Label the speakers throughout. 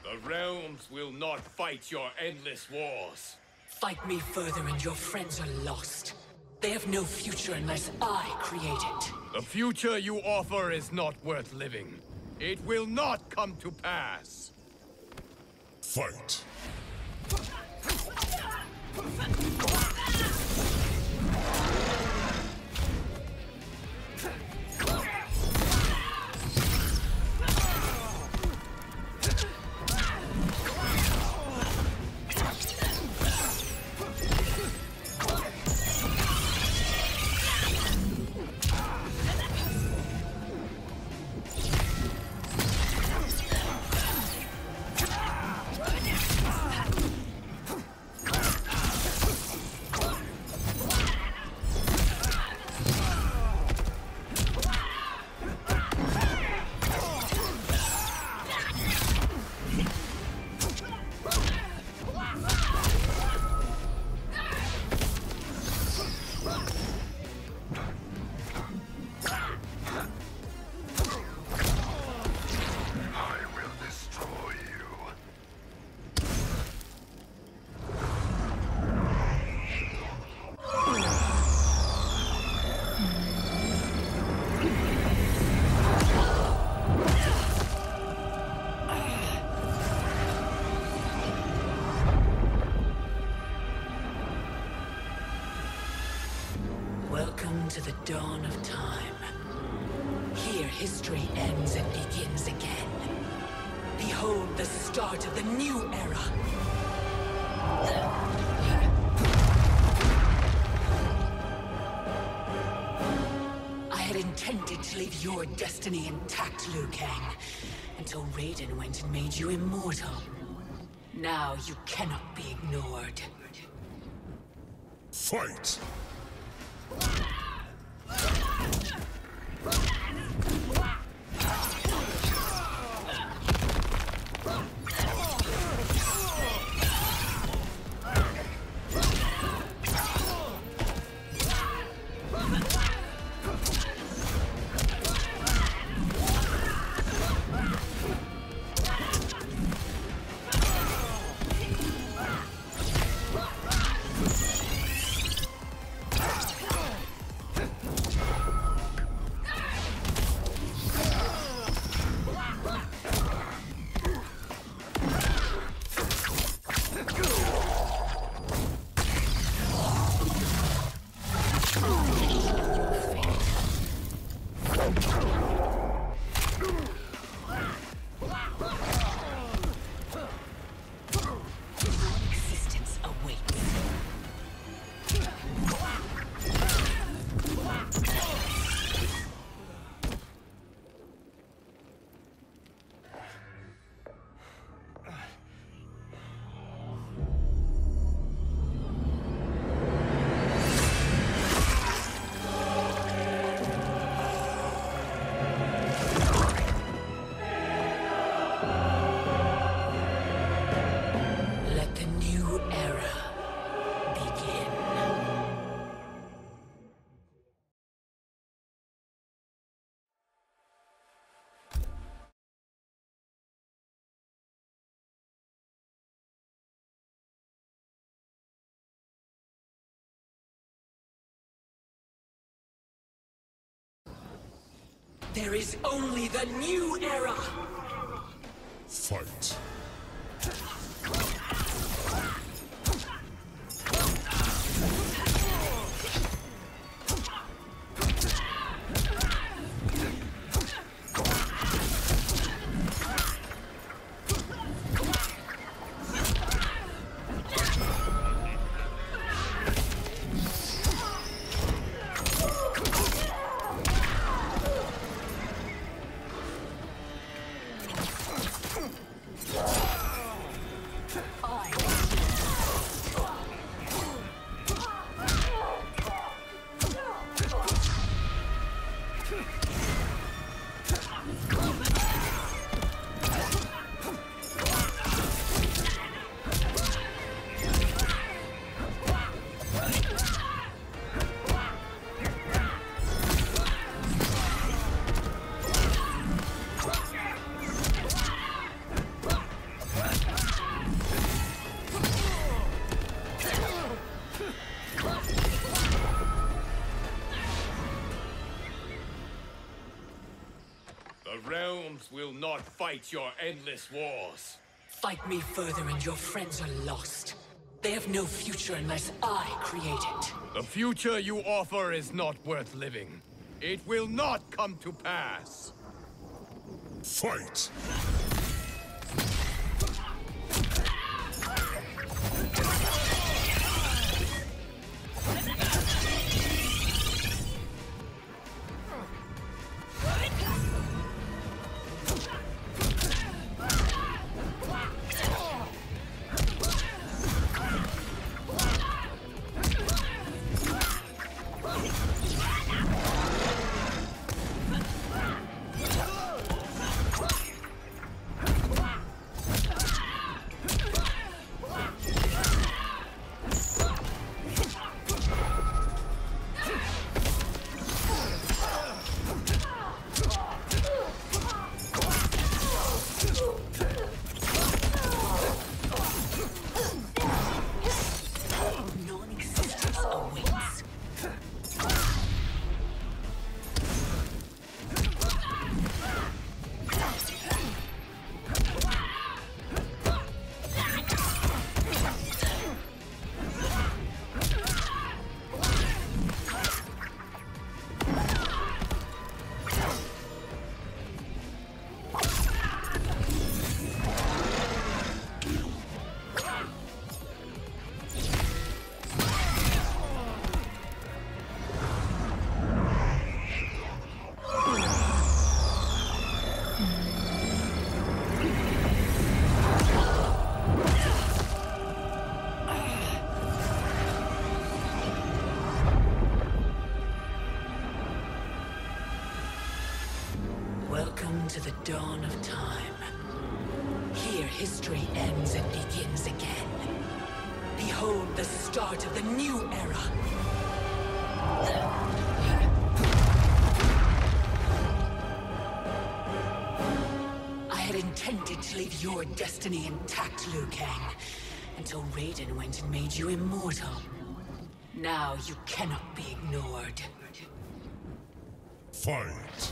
Speaker 1: The realms will not fight your endless wars.
Speaker 2: Fight me further and your friends are lost. They have no future unless I create it.
Speaker 1: The future you offer is not worth living. It will not come to pass.
Speaker 3: Fight.
Speaker 2: Welcome to the dawn of time. Here history ends and begins again. Behold the start of the new era. I had intended to leave your destiny intact, Liu Kang, until Raiden went and made you immortal. Now you cannot be ignored.
Speaker 3: Fight!
Speaker 2: There is only the new era!
Speaker 3: Fight!
Speaker 1: fight your endless wars.
Speaker 2: Fight me further and your friends are lost. They have no future unless I create it.
Speaker 1: The future you offer is not worth living. It will not come to pass.
Speaker 3: Fight!
Speaker 2: Welcome to the dawn of time. Here history ends and begins again. Behold the start of the new era. I had intended to leave your destiny intact, Liu Kang, until Raiden went and made you immortal. Now you cannot be ignored.
Speaker 3: Fight!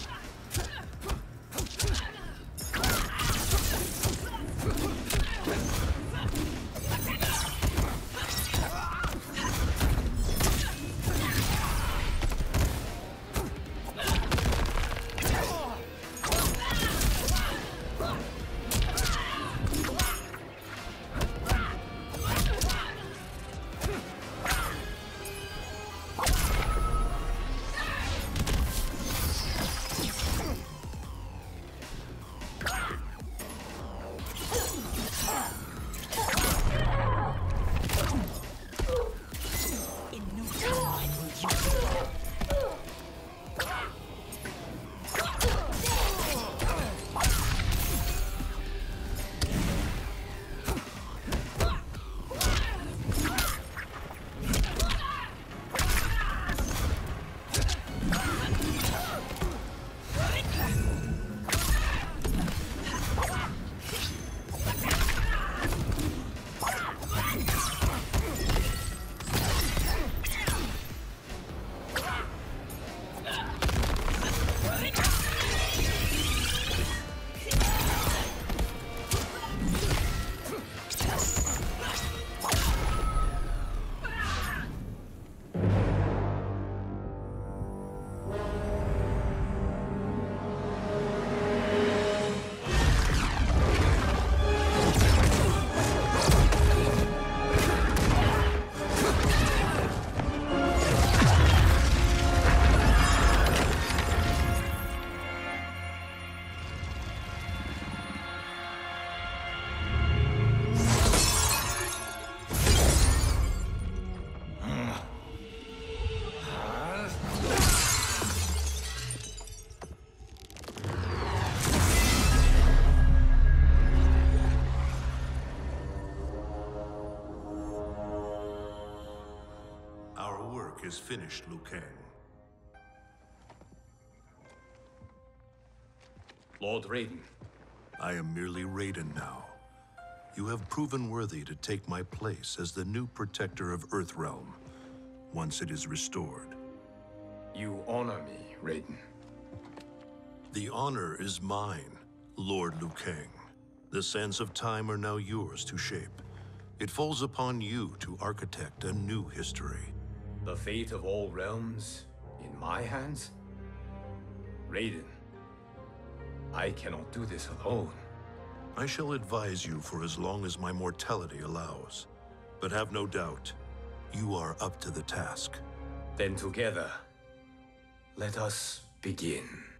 Speaker 4: Is finished, Liu Kang.
Speaker 1: Lord Raiden.
Speaker 4: I am merely Raiden now. You have proven worthy to take my place as the new protector of Earthrealm, once it is restored.
Speaker 1: You honor me, Raiden.
Speaker 4: The honor is mine. Lord Liu Kang, the sands of time are now yours to shape. It falls upon you to architect a new history.
Speaker 1: The fate of all realms in my hands? Raiden, I cannot do this alone.
Speaker 4: I shall advise you for as long as my mortality allows. But have no doubt, you are up to the task.
Speaker 1: Then together, let us begin.